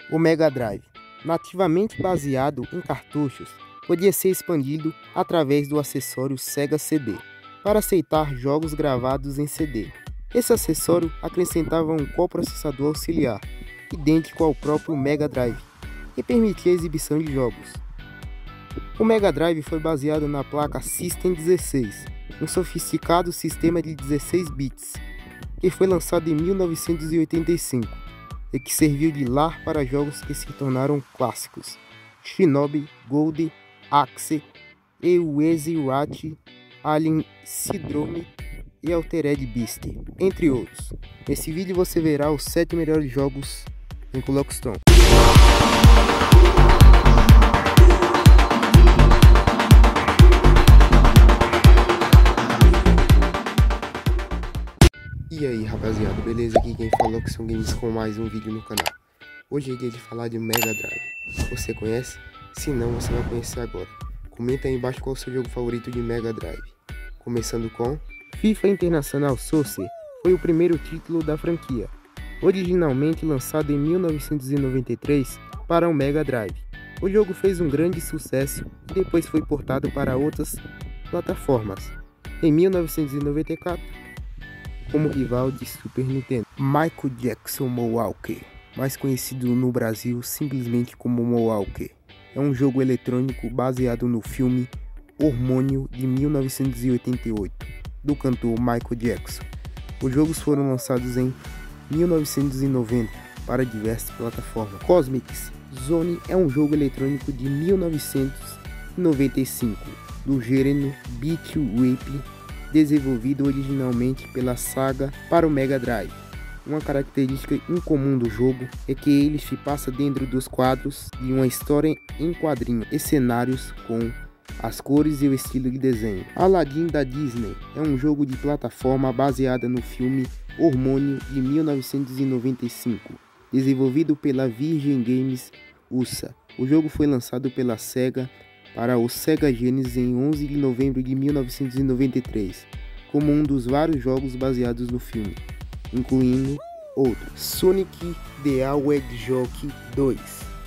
O Mega Drive, nativamente baseado em cartuchos, podia ser expandido através do acessório Sega CD para aceitar jogos gravados em CD. Esse acessório acrescentava um coprocessador auxiliar, idêntico ao próprio Mega Drive, que permitia a exibição de jogos. O Mega Drive foi baseado na placa System 16, um sofisticado sistema de 16 bits, que foi lançado em 1985 e que serviu de lar para jogos que se tornaram clássicos: Shinobi, Gold, Axe, Easy Rat, Alien Syndrome e Altered Beast, entre outros. Nesse vídeo você verá os 7 melhores jogos em Clockstone. E aí rapaziada, beleza? Aqui quem falou que são games com mais um vídeo no canal. Hoje é dia de falar de Mega Drive. Você conhece? Se não, você vai conhecer agora. Comenta aí embaixo qual é o seu jogo favorito de Mega Drive. Começando com FIFA International Soccer, foi o primeiro título da franquia, originalmente lançado em 1993 para o Mega Drive. O jogo fez um grande sucesso e depois foi portado para outras plataformas. Em 1994, como rival de Super Nintendo, Michael Jackson Mowalker, mais conhecido no Brasil simplesmente como Mowalker, é um jogo eletrônico baseado no filme Hormônio de 1988, do cantor Michael Jackson. Os jogos foram lançados em 1990 para diversas plataformas. Cosmic Zone é um jogo eletrônico de 1995, do gênero Beat 'em Up, desenvolvido originalmente pela Sega para o Mega Drive. Uma característica incomum do jogo é que ele se passa dentro dos quadros de uma história em quadrinho e cenários com as cores e o estilo de desenho. Aladdin da Disney é um jogo de plataforma baseado no filme Hormônio de 1995, desenvolvido pela Virgin Games USA. O jogo foi lançado pela Sega para o Sega Genesis em 11 de novembro de 1993, como um dos vários jogos baseados no filme, incluindo outros. Sonic the Hedgehog 2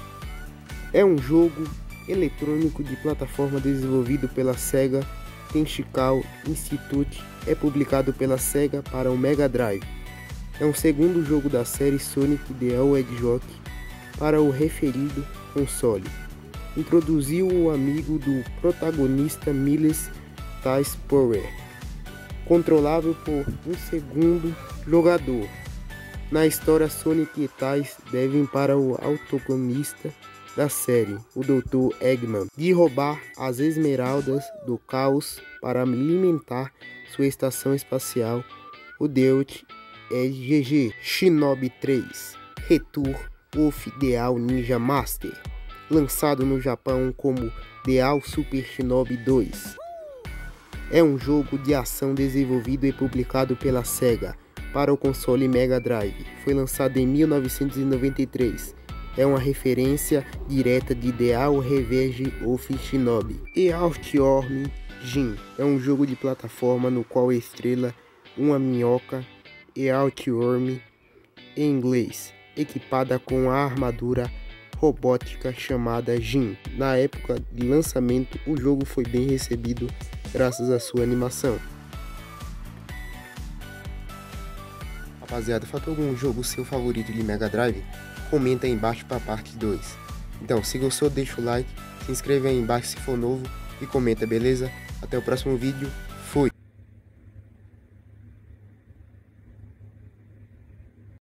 é um jogo eletrônico de plataforma desenvolvido pela Sega Tenchical Institute, é publicado pela Sega para o Mega Drive. É um segundo jogo da série Sonic the Hedgehog para o referido console. Introduziu o amigo do protagonista Miles Tais Power, controlável por um segundo jogador. Na história, Sonic e Tais devem para o antagonista da série, o Dr. Eggman, de roubar as esmeraldas do caos para alimentar sua estação espacial, o Deutz EGG. Shinobi 3 Return of the All Ninja Master, lançado no Japão como The All Super Shinobi 2. É um jogo de ação desenvolvido e publicado pela Sega para o console Mega Drive. Foi lançado em 1993. É uma referência direta de The All Revenge of Shinobi. E Earthworm Jim é um jogo de plataforma no qual estrela uma minhoca Earthworm, em inglês, equipada com a armadura robótica chamada Jim. Na época de lançamento, o jogo foi bem recebido graças à sua animação. Rapaziada, faltou algum jogo seu favorito de Mega Drive? Comenta aí embaixo para a parte 2. Então, se gostou, deixa o like, se inscreve aí embaixo se for novo e comenta, beleza? Até o próximo vídeo.